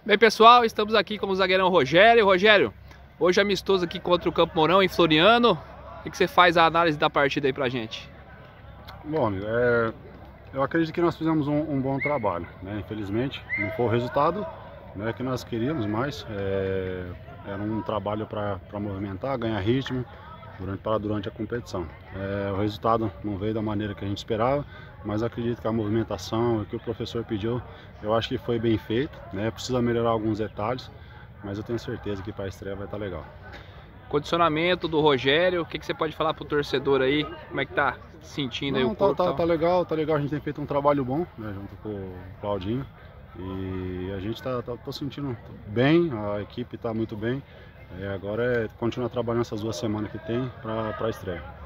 Bem, pessoal, estamos aqui com o zagueirão Rogério. Rogério, hoje amistoso aqui contra o Campo Mourão, em Floriano. O que você faz a análise da partida aí pra gente? Bom, amigo, eu acredito que nós fizemos um bom trabalho, né? Infelizmente, não foi o resultado, né, que nós queríamos, mas era um trabalho para movimentar, ganhar ritmo durante a competição. O resultado não veio da maneira que a gente esperava, mas acredito que a movimentação, o que o professor pediu, eu acho que foi bem feito, né? Precisa melhorar alguns detalhes, mas eu tenho certeza que para a estreia vai estar legal. Condicionamento do Rogério, o que você pode falar pro torcedor aí? Como é que tá se sentindo aí o corpo? Tá legal, a gente tem feito um trabalho bom, né, junto com o Claudinho, e a gente tô sentindo bem, a equipe está muito bem. Agora é continuar trabalhando essas 2 semanas que tem para a estreia.